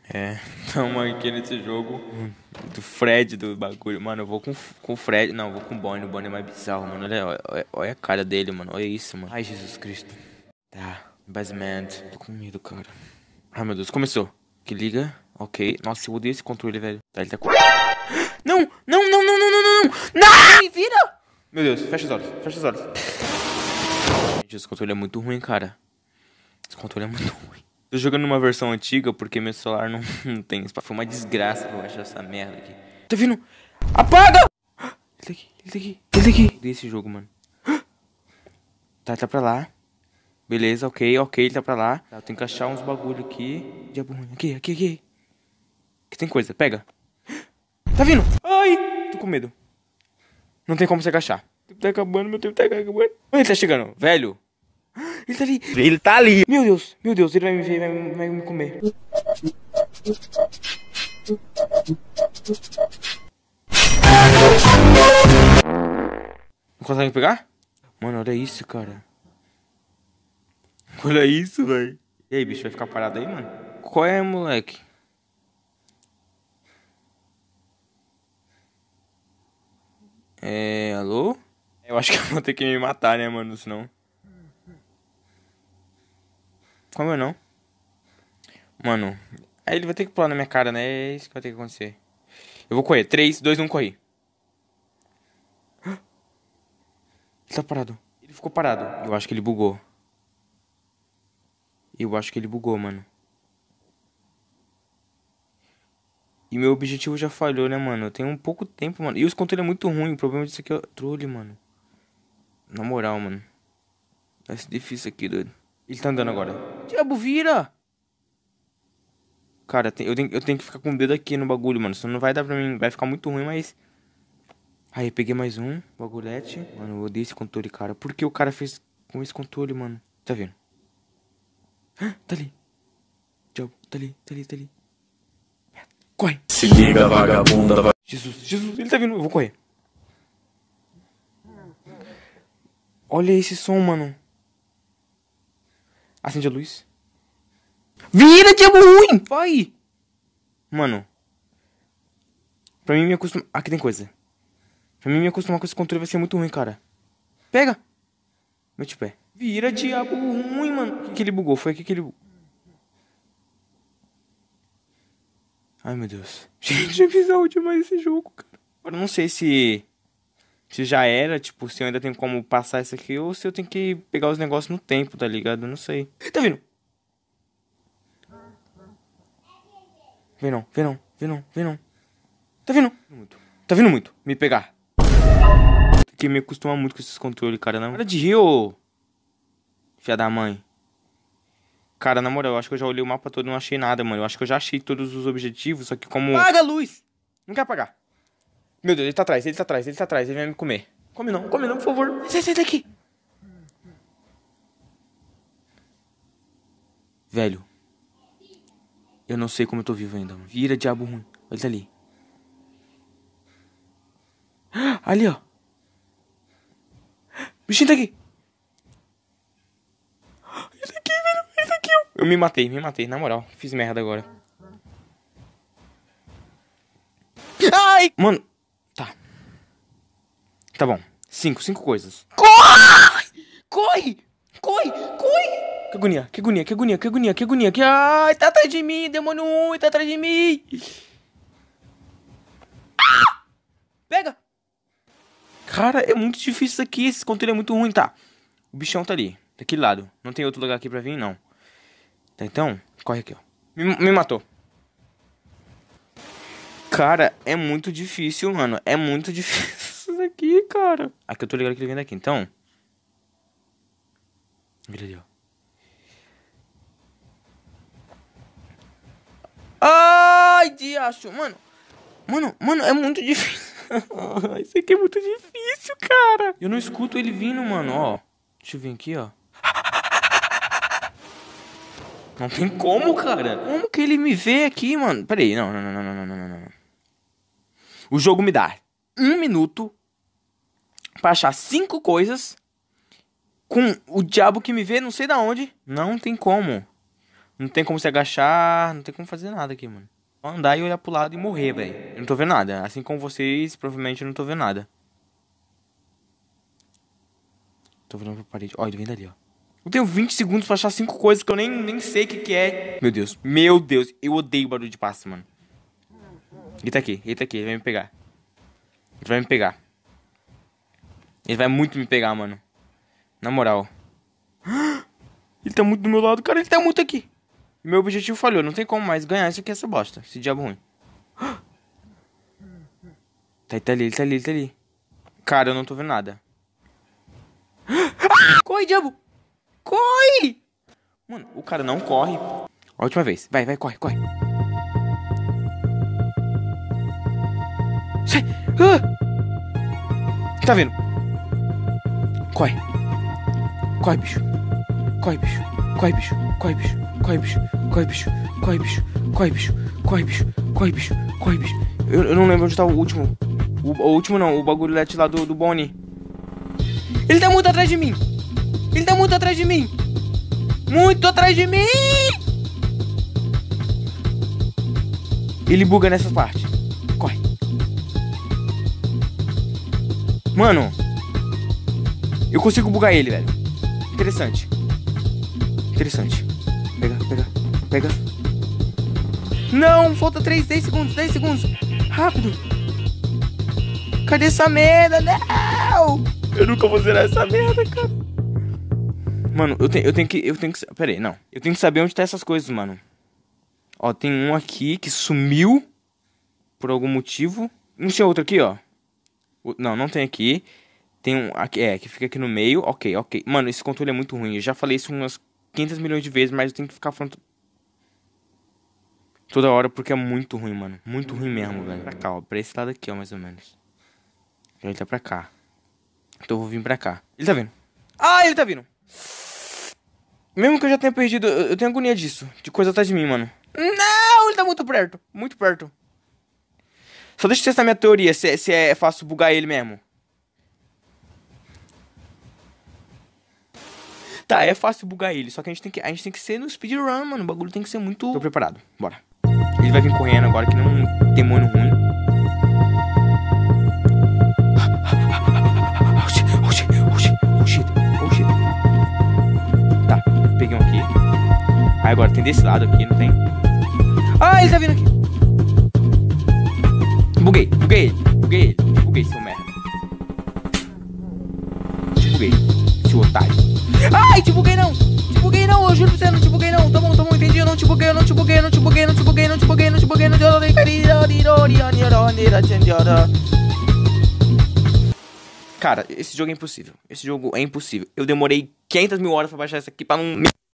É, tamo aqui nesse jogo do Fred, do bagulho. Mano, eu vou com o Fred. Não, eu vou com o Bonnie. O Bonnie é mais bizarro, mano. Olha a cara dele, mano. Olha isso, mano. Ai, Jesus Cristo. Tá, basement. Tô com medo, cara. Ai, meu Deus, começou. Que liga. Ok. Nossa, eu odeio esse controle, velho. Tá, ele tá com... Não! Não, não, não, não, não, não, não! Não! Vira! Meu Deus, fecha os olhos. Fecha os olhos. Gente, esse controle é muito ruim, cara. Esse controle é muito ruim. Tô jogando numa versão antiga porque meu celular não tem espaço. Foi uma desgraça pra eu achar essa merda aqui. Tá vindo? Apaga! Ele tá aqui, ele tá aqui, ele tá aqui. Odeio esse jogo, mano. Tá pra lá. Beleza, ok, ele tá pra lá. Tá, eu tenho que achar uns bagulho aqui. Diabo ruim. Aqui. Aqui tem coisa, pega. Tá vindo! Ai! Tô com medo. Não tem como se agachar. O tempo tá acabando, meu tempo tá acabando. Ele tá chegando, velho. Ele tá ali. Ele tá ali. Meu Deus, ele vai me ver, vai me comer. Não consegue pegar? Mano, olha isso, cara. Olha isso, velho. E aí, bicho, vai ficar parado aí, mano? Qual é, moleque? Alô? Eu acho que eu vou ter que me matar, né, mano, senão... Como eu não? Mano, aí ele vai ter que pular na minha cara, né? É isso que vai ter que acontecer. Eu vou correr. 3, 2, 1, corri. Ele tá parado. Ele ficou parado. Eu acho que ele bugou. Mano. E meu objetivo já falhou, né, mano? Eu tenho um pouco tempo, mano. E os controles é muito ruim. O problema disso aqui é o trolling, mano. Na moral, mano. Vai ser difícil aqui, doido. Ele tá andando agora. Diabo, vira! Cara, eu tenho que ficar com o dedo aqui no bagulho, mano. Senão não vai dar pra mim. Vai ficar muito ruim, mas... Aí, peguei mais um bagulhete. Mano, eu odeio esse controle, cara. Por que o cara fez com esse controle, mano? Tá vendo? Tá ali. Diabo, tá ali. Corre. Se liga, vagabunda. Jesus, ele tá vindo. Eu vou correr. Olha esse som, mano. Acende a luz. Vira, diabo ruim! Vai! Mano. Pra mim me acostumar... Aqui tem coisa. Pra mim me acostumar com esse controle vai ser muito ruim, cara. Pega! Mete o pé. Vira, diabo ruim, mano. O que ele bugou? Foi aqui que ele... Ai, meu Deus. Gente, é bizarro demais esse jogo, cara. Agora eu não sei se já era, tipo, se eu ainda tenho como passar isso aqui ou se eu tenho que pegar os negócios no tempo, tá ligado? Eu não sei. Tá vindo? Vem não. Tá vindo muito. Me pegar. Tem que me acostumar muito com esses controles, cara. Não. Para de rir, ô. Filha da mãe. Cara, na moral, eu acho que eu já olhei o mapa todo e não achei nada, mano. Eu acho que eu já achei todos os objetivos, só que como... Apaga a luz! Não quer apagar. Meu Deus, ele tá atrás. Ele vai me comer. Come não, por favor. Sai daqui. Velho. Eu não sei como eu tô vivo ainda, mano. Vira, diabo ruim. Ele tá ali. Ali, ó. O bichinho tá aqui. Ele tá aqui, velho. Ele tá aqui, ó. Eu me matei, na moral. Fiz merda agora. Ai! Mano. Tá bom. Cinco coisas. Corre! Que agonia. Ai, tá atrás de mim, demônio ruim, tá atrás de mim. Pega! Cara, é muito difícil isso aqui. Esse controle é muito ruim, tá? O bichão tá ali, daquele lado. Não tem outro lugar aqui pra vir, não. Tá, então, corre aqui, ó. Me matou. Cara, é muito difícil, mano. É muito difícil isso aqui, cara. Aqui eu tô ligado que ele vem daqui, então. Vira ali, ó. Ai, diacho, mano. Mano, é muito difícil. Isso aqui é muito difícil, cara. Eu não escuto ele vindo, mano, ó. Deixa eu vir aqui, ó. Não tem como, cara. Como que ele me vê aqui, mano? Pera aí, não. O jogo me dá 1 minuto pra achar 5 coisas com o diabo que me vê não sei da onde. Não tem como. Não tem como se agachar, não tem como fazer nada aqui, mano. Só andar e olhar pro lado e morrer, velho. Eu não tô vendo nada. Assim como vocês, provavelmente eu não tô vendo nada. Tô vendo pra parede. Ó, ele vem dali, ó. Eu tenho 20 segundos pra achar 5 coisas que eu nem sei o que é. Meu Deus. Meu Deus. Eu odeio barulho de passo, mano. Ele tá aqui. Ele tá aqui. Ele vai me pegar. Ele vai me pegar. Ele vai muito me pegar, mano. Na moral. Ele tá muito do meu lado. Cara, ele tá muito aqui. Meu objetivo falhou. Não tem como mais ganhar isso aqui, essa bosta. Esse diabo ruim. Ele tá ali, ele tá ali, ele tá ali. Cara, eu não tô vendo nada. Corre, diabo! Corre! Mano, o cara não corre. A última vez. Vai, vai, corre, corre. Sai! Tá vendo? Corre. Corre, bicho. Corre, bicho. Corre, bicho. Corre, bicho. Corre, bicho. Corre, bicho. Corre, bicho. Corre, bicho. Corre, bicho. Corre, bicho. Corre, bicho. Eu não lembro onde tá o último. O último não, o bagulho lá do Bonnie. Ele tá muito atrás de mim. Ele tá muito atrás de mim. Muito atrás de mim. Ele buga nessa parte. Corre. Mano. Eu consigo bugar ele, velho. Interessante. Interessante. Pega, pega, pega. Não, falta 10 segundos, 10 segundos. Rápido. Cadê essa merda? Não! Eu nunca vou zerar essa merda, cara. Mano, eu tenho que... Pera aí, não. Eu tenho que saber onde tá essas coisas, mano. Ó, tem um aqui que sumiu. Por algum motivo. Não tinha outro aqui, ó. Não, não tem aqui. Tem um aqui, que fica aqui no meio. Ok, ok. Mano, esse controle é muito ruim. Eu já falei isso umas 500 milhões de vezes, mas eu tenho que ficar falando toda hora porque é muito ruim, mano. Muito ruim mesmo, velho. Pra cá, ó. Pra esse lado aqui, ó, mais ou menos. Ele tá pra cá. Então eu vou vir pra cá. Ele tá vindo. Ah, ele tá vindo. Mesmo que eu já tenha perdido, eu tenho agonia disso. De coisa atrás de mim, mano. Não, ele tá muito perto. Muito perto. Só deixa eu testar minha teoria, se é fácil bugar ele mesmo. Tá, é fácil bugar ele. Só que a gente tem que ser no speedrun, mano. O bagulho tem que ser muito... Tô preparado, bora. Ele vai vir correndo agora que nem um demônio ruim. Oh shit. Tá, peguei um aqui. Aí agora tem desse lado aqui, não tem? Ah, ele tá vindo aqui. Buguei, seu merda. Te buguei, seu otário. Ai, te buguei não, eu juro pra você, não te buguei não. Tá bom, entendi, eu não te buguei. Cara, esse jogo é impossível. Eu demorei 500 mil horas pra baixar isso aqui pra não...